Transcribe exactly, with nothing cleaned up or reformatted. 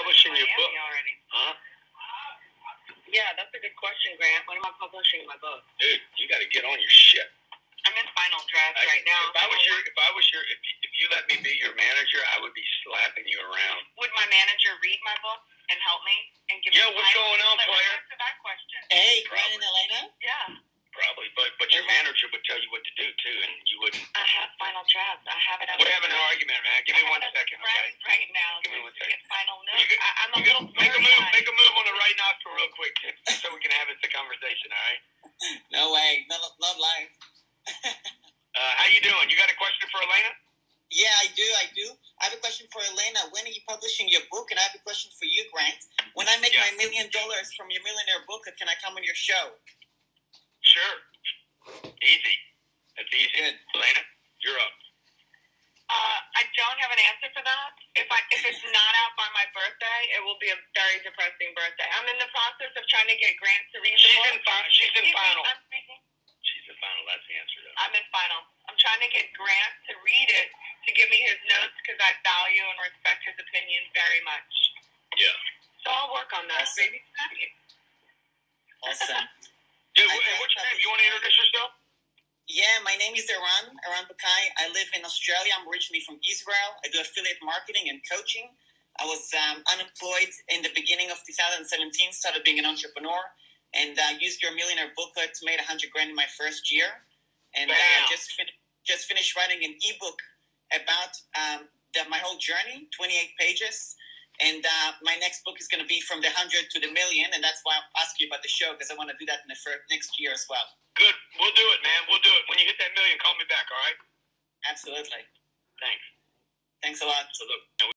publishing your book? Already. Huh? Yeah, that's a good question, Grant. When am I publishing my book? Dude, you got to get on your shit. I'm in final draft I, right now. If I was your, if I was your, if you, if you let me be your manager, I would be slapping you around. Would my manager read my book and help me and give Yeah, me? what's going on, player? Answer that question. Hey, Grant and Elena. Yeah. Probably, but but your manager would tell you what to do too, and you wouldn't. I have final draft. I have it. We're having an argument, man. Give me one second, okay? Right now. Give me one second. Final note. You can, I, I'm a you little can make a move. blurry-eyed. Make a move on the right nostril real quick, so we can have this a conversation. All right? No way. Not, not live. uh, how you doing? You got a question for Elena? Yeah, I do. I do. I have a question for Elena. When are you publishing your book? And I have a question for you, Grant. When I make Yeah. my million dollars from your millionaire book, can I come on your show? Sure. Easy. That's easy. Good. Elena, you're up. Uh, I don't have an answer for that. If I if it's not out by my birthday, it will be a very depressing birthday. I'm in the process of trying to get Grant to read the She's book. in final. She's in Excuse me, final. I'm speaking. She's in final. That's the answer, though. I'm in final. I'm trying to get Grant to read it to give me his notes because I value and respect his opinion very much. Yeah. So I'll work on that. Awesome. Baby. Awesome. Dude, I and think what's your name? that You want to introduce yourself? Yeah, my name is Eran, Eran Bucai. I live in Australia. I'm originally from Israel. I do affiliate marketing and coaching. I was um, unemployed in the beginning of two thousand seventeen, started being an entrepreneur, and uh, used your millionaire booklet, made one hundred grand in my first year, and uh, just, fin- just finished writing an ebook about um, the, my whole journey, twenty-eight pages. And uh, my next book is going to be from the hundred to the million, and that's why I asked you about the show, because I want to do that in the first, next year as well. Good. We'll do it, man. We'll do it. When you hit that million, call me back, all right? Absolutely. Thanks. Thanks a lot. So look,